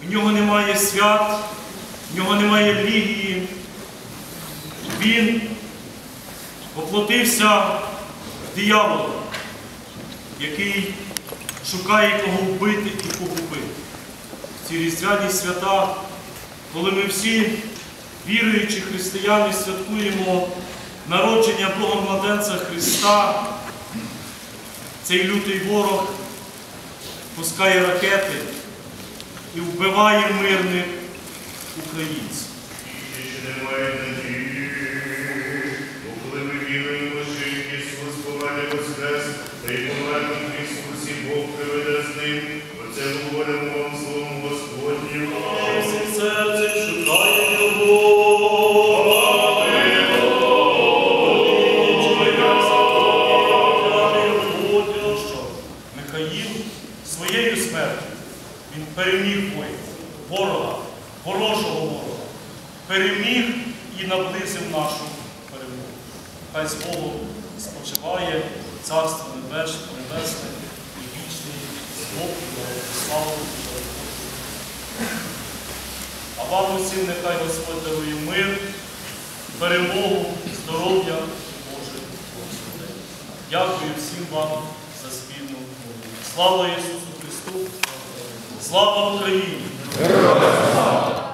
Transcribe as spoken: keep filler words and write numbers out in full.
в нього немає свят, в нього немає релігії. Він воплотився диявола, який шукає кого вбити і погубити. Ці різдвяні свята, коли ми всі, віруючі християни, святкуємо народження Бога-младенця Христа, цей лютий ворог пускає ракети і вбиває мирних українців. Немає надії, бо коли ми віруємо, що Ісус помер і воскрес, та й помер на Христусі, Бог приведе з ним, оце говоримо вам словом Господнім. Всі серце шукає Його. Михаїл своєю смертю він переміг ворога, ворожого ворога, переміг і наблизив нашу перемогу. Хай з Богом спочиває Царство Небесне і вічний спокій, славу. А вам усім нехай Господь дарує мир, перемогу, здоров'я і Боже благословення. Дякую всім вам за спільну молитву. Слава Ісусу Христу! Слава Україні!